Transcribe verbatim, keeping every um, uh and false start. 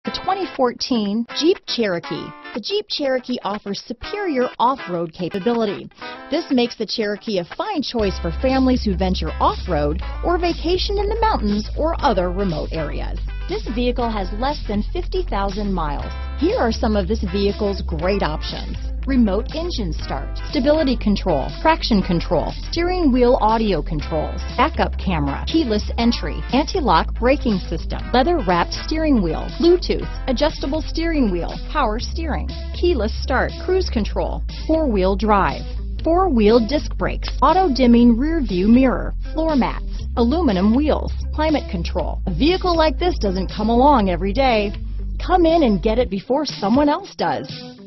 The twenty fourteen Jeep Cherokee. The Jeep Cherokee offers superior off-road capability. This makes the Cherokee a fine choice for families who venture off-road or vacation in the mountains or other remote areas. This vehicle has less than fifty thousand miles. Here are some of this vehicle's great options: remote engine start, stability control, traction control, steering wheel audio controls, backup camera, keyless entry, anti-lock braking system, leather-wrapped steering wheel, Bluetooth, adjustable steering wheel, power steering, keyless start, cruise control, four-wheel drive, four-wheel disc brakes, auto-dimming rear-view mirror, floor mats, aluminum wheels, climate control. A vehicle like this doesn't come along every day. Come in and get it before someone else does.